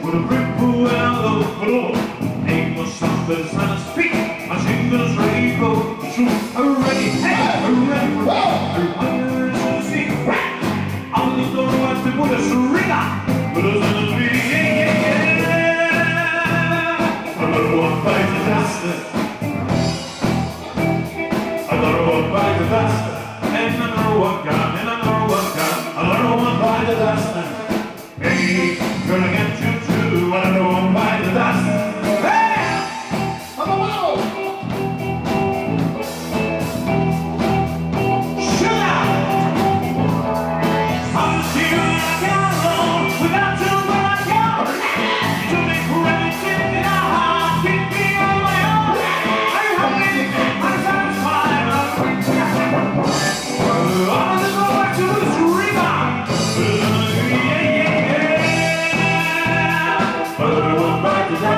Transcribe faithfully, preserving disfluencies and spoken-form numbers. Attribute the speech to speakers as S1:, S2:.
S1: with a brick pool out of the floor. Ain't no something's on his feet. My shingles ready to go. Shoot, ready, hey, ready for me. Everyone is to see. Only don't want to put a syringa. But it's gonna be, yeah, yeah, yeah. Another one bites the dust. Another one bites the dust. And another one gone, and another one gone. Another one bites the dust. Hey, gonna get you too. Another one bites the dust. Hey! Come on! Shut up! I'm still like I'm alone. Without you, where I go. To be crazy in a heart, keep me on my own. I'm happy, I'm satisfied. I'm gonna go back to this river. Yeah, yeah, yeah. Another one bites the dust.